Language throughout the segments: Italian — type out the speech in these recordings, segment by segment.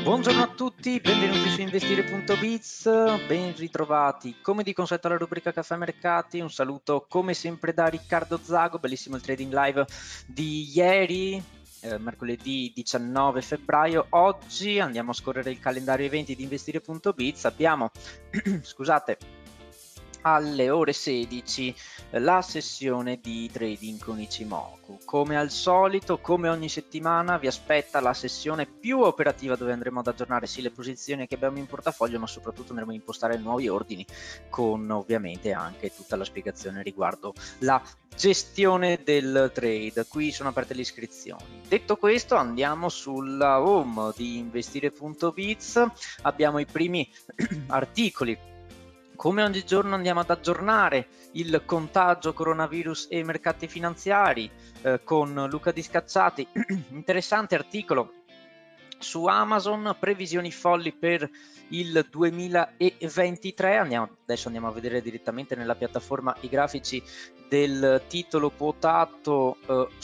Buongiorno a tutti, benvenuti su investire.biz, ben ritrovati come di consueto alla rubrica Caffè Mercati. Un saluto come sempre da Riccardo Zago, bellissimo il trading live di ieri, mercoledì 19 febbraio. Oggi andiamo a scorrere il calendario eventi di investire.biz, abbiamo, scusate, alle ore 16 la sessione di trading con Ichimoku. Come al solito, come ogni settimana, vi aspetta la sessione più operativa dove andremo ad aggiornare sì le posizioni che abbiamo in portafoglio, ma soprattutto andremo a impostare nuovi ordini con ovviamente anche tutta la spiegazione riguardo la gestione del trade. Qui sono aperte le iscrizioni. Detto questo, andiamo sulla home di investire.biz. Abbiamo i primi articoli. Come ogni giorno andiamo ad aggiornare il contagio coronavirus e i mercati finanziari con Luca Discacciati. Interessante articolo su Amazon, previsioni folli per il 2023. Adesso andiamo a vedere direttamente nella piattaforma i grafici del titolo quotato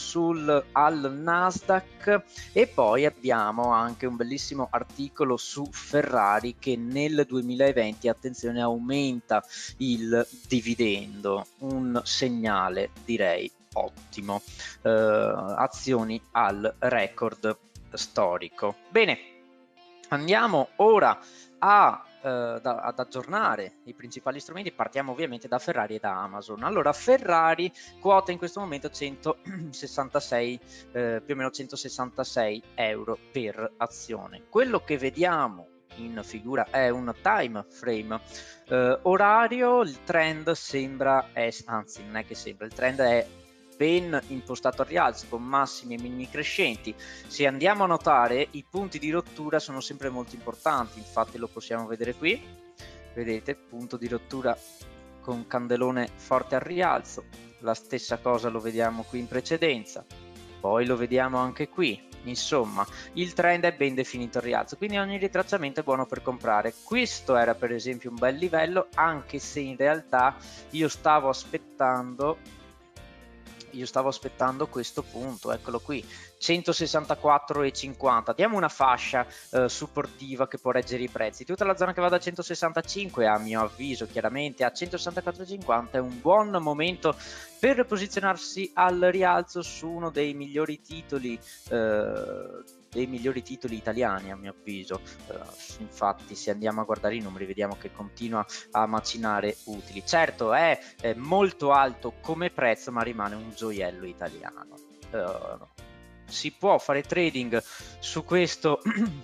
al Nasdaq, e poi abbiamo anche un bellissimo articolo su Ferrari che nel 2020, attenzione, aumenta il dividendo, un segnale direi ottimo. Azioni al record storico. Bene, andiamo ora ad aggiornare i principali strumenti. Partiamo ovviamente da Ferrari e da Amazon. Allora, Ferrari quota in questo momento 166, più o meno 166 euro per azione. Quello che vediamo in figura è un time frame orario. Il trend sembra, anzi non è che sembra, il trend è ben impostato al rialzo con massimi e minimi crescenti. Se andiamo a notare, i punti di rottura sono sempre molto importanti, infatti lo possiamo vedere qui, vedete, punto di rottura con candelone forte al rialzo. La stessa cosa lo vediamo qui in precedenza, poi lo vediamo anche qui. Insomma, il trend è ben definito al rialzo, quindi ogni ritracciamento è buono per comprare. Questo era per esempio un bel livello, anche se in realtà io stavo aspettando questo punto, eccolo qui, 164,50. Diamo una fascia supportiva che può reggere i prezzi. Tutta la zona che va da 165, a mio avviso, chiaramente a 164,50 è un buon momento per posizionarsi al rialzo su uno dei migliori titoli italiani, a mio avviso. Infatti, se andiamo a guardare i numeri, vediamo che continua a macinare utili. Certo, è molto alto come prezzo, ma rimane un gioiello italiano. Si può fare trading su questo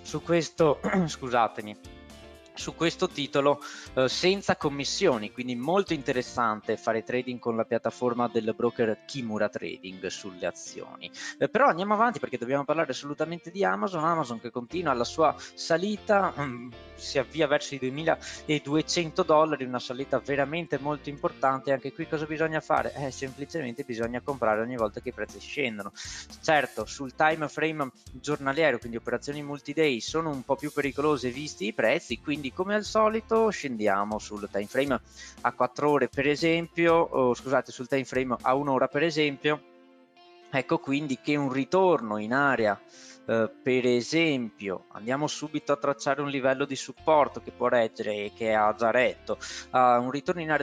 scusatemi, su questo titolo senza commissioni, quindi molto interessante fare trading con la piattaforma del broker Kimura Trading sulle azioni. Però andiamo avanti perché dobbiamo parlare assolutamente di Amazon che continua la sua salita, si avvia verso i $2.200, una salita veramente molto importante. Anche qui cosa bisogna fare? Semplicemente bisogna comprare ogni volta che i prezzi scendono. Certo, sul time frame giornaliero, quindi operazioni multi-day, sono un po' più pericolose visti i prezzi, quindi come al solito scendiamo sul time frame a 4 ore per esempio, sul time frame a 1 ora per esempio. Ecco quindi che un ritorno in area, per esempio, andiamo subito a tracciare un livello di supporto che può reggere e che ha già retto, un ritorno in area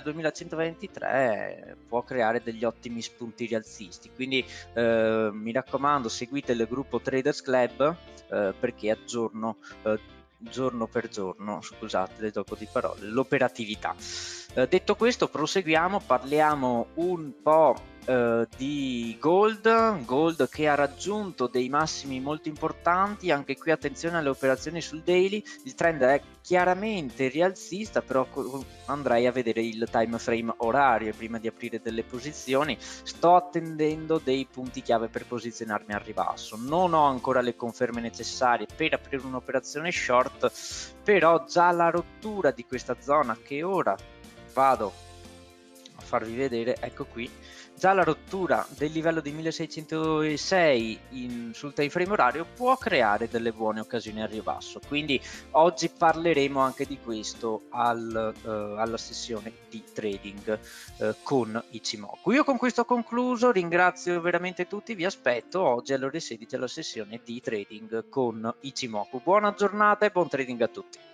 2123 può creare degli ottimi spunti rialzisti, quindi mi raccomando, seguite il gruppo Traders Club perché aggiorno giorno per giorno, scusate il gioco di parole, l'operatività. Detto questo, proseguiamo, parliamo un po' di Gold che ha raggiunto dei massimi molto importanti. Anche qui attenzione alle operazioni sul daily, il trend è chiaramente rialzista, però andrei a vedere il time frame orario prima di aprire delle posizioni. Sto attendendo dei punti chiave per posizionarmi al ribasso, non ho ancora le conferme necessarie per aprire un'operazione short, però già la rottura di questa zona che ora vado a farvi vedere, ecco qui, già la rottura del livello di 1606 sul time frame orario può creare delle buone occasioni al ribasso, quindi oggi parleremo anche di questo alla sessione di trading con Ichimoku. Io con questo ho concluso, ringrazio veramente tutti, vi aspetto oggi alle ore 16 alla sessione di trading con Ichimoku. Buona giornata e buon trading a tutti.